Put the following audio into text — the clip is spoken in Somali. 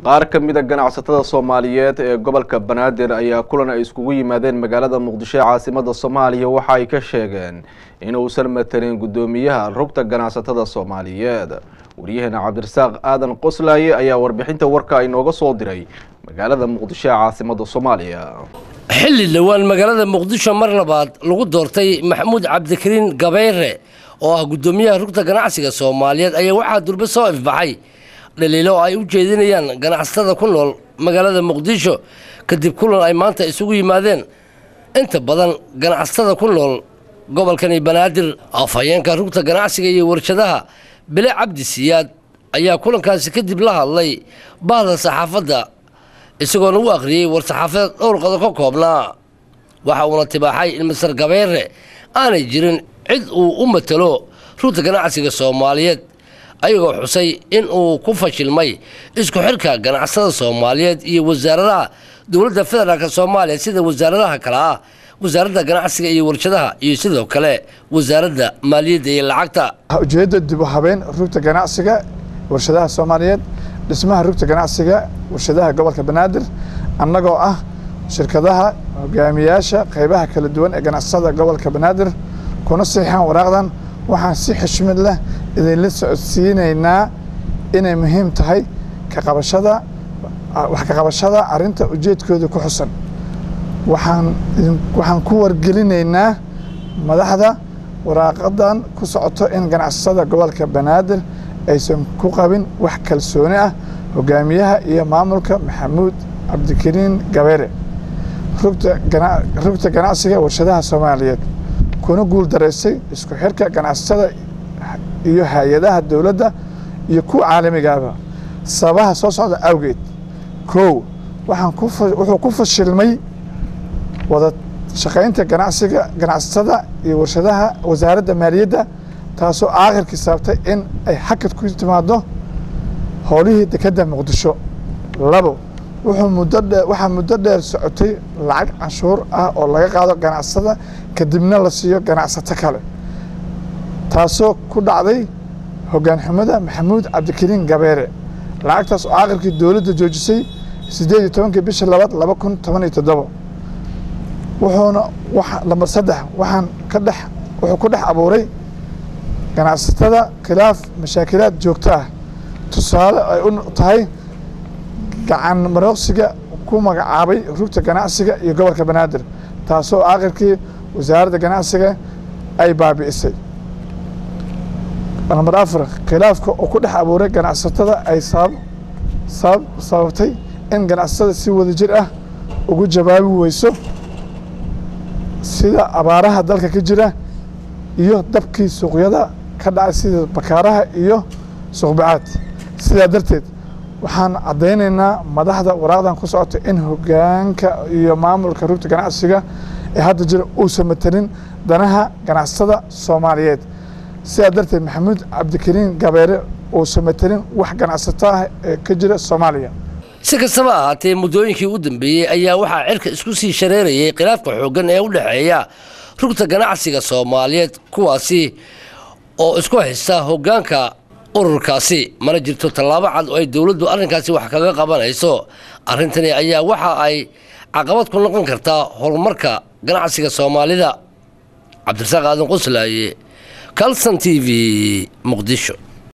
qaar ka mid ah ganacsatada Soomaaliyeed ee gobolka Banaadir ayaa kulan ay iskugu yimaadeen magaalada Muqdisho ee caasimadda Soomaaliya waxa ay ka sheegeen in uusan matalin gudoomiyaha rugta ganacsatada Soomaaliyeed. Wariyahana Cabdirasaaq Aadan Qoslaaye ayaa warbixinta warka ay nooga soo diray magaalada Muqdisho ee caasimadda Soomaaliya. xilli dhawaan magaalada Muqdisho mar labaad lagu doortay Maxamuud Cabdikariin Gabayre oo ah gudoomiyaha rugta ganacsiga Soomaaliyeed ayaa waxa durba soo ifbaxay dhaliilo ay u jeedinayaan ganacsatada ku nool magaalada Muqdisho kadib kulan ay maanta isugu yimaadeen inta badan ganacsatada ku nool gobolkan Banaadir. Afhayeenka rugta ganacsiga iyo warshadaha Bile Cabdi Siyaad ayaa kulankaasi kadib la hadlay bahda saxaafadda isagoo lagu akhriyay war saxaafadeed dhowr qodob ka koobnaa. waxa uu tibaaxay in Mr. Gabayre aanay jirin cid uu u matalo rugta ganacsiga Soomaaliyeed ayagoo xusay in uu ku fashilmay isku xirka ganacsatada Soomaaliyeed iyo wasaaradaha dawladda federaalka Soomaaliya sida wasaaradaha kala ah wasaaradda ganacsiga iyo warshadaha iyo sidoo kale wasaaradda maaliyadda iyo lacagta. ujeedada dib u habeyn rugta ganacsiga warshadaha Soomaaliyeed dhismaha rugta ganacsiga warshadaha gobolka Banaadir annagoo ah shirkadaha hogaamiyaasha qaybaha kala duwan ee ganacsatada gobolka Banaadir kuna saxiixan waraaqdan waxaan si xushmad leh idin la socodsiinaynaa inay muhiim tahay ka qabashada arinta ujeedkooda ku xusan. waxaan ku wargelinaynaa madaxda waraaqadan ku socoto in ganacsatada gobolka Banaadir aysan ku qabin wax kalsooni ah hogaamiyaha iyo maamulka Maxamuud Cabdikariin Gabayre rugta ganacsiga warshadaha Soomaaliyeed kuna guul dareysay isku xirka ganacsatada iyo hay'adaha dawladda iyo ku caalamiga ah sababaha soo socda awgeed. wuxuu ku fashilmay wada shaqaynta ganacsatada iyo warshadaha wasaaradda maaliyadda taasoo aakhirkii sababtay in ay hakad ku timaado howlihii dekedda Muqdisho. waxaa muddo dheer socotay lacag canshuur ah oo laga qaado ganacsatada kadibna la siiyo ganacsato kale taasoo ku dhacday hoggaan xumada Maxamuud Cabdikariin Gabayre. lacagtaas oo aakhirkii dawladda joojisay 18 bisha 2017 wuxuu ku dhex abuuray ganacsatada khilaaf mashaakilaad joogto ah. tusaale ay u tahay gacan marooqsiga ku magacaabay rugta ganacsiga iyo gobolka Banaadir taasoo aakhirkii wasaaradda ganacsiga ay baabi'isay. Number 4 khilaafka oo ku dhex abuuray ganacsatada ay sababtay in ganacsatada si wadajir ah ugu jawaabi weyso sida abaaraha dalka ka jira iyo dabkii suuqyada ka dhacay sida bakaaraha iyo suuqbacaad. sidaa darteed waxaan cadeynaynaa madaxda waraaqdan ku socota in hoggaanka iyo maamulka rugta ganacsiga ee hadda jira uusan matalin danaha ganacsatada Soomaaliyeed. sidaa darteed Maxamuud Cabdikariin Gabayre uusan matalin wax ganacsato ah ee ka jira Soomaaliya. si kastaba ahaatee muddooyinkii u dambeeyay ayaa waxaa cirka isku sii shareerayay khilaafka xooggan ee u dhexeeya rugta ganacsiga Soomaaliyeed kuwaasi oo isku haysta hoggaanka ururkaasi. mana jirto tallaabo cad oo ay dawladdu arrinkaasi wax kaga qabanayso. arrintani ayaa waxa ay caqabad ku noqon kartaa horumarka ganacsiga Soomaalida. Cabdirasaaq Aadan Qoslaaye, Kalsan TV, Muqdisho.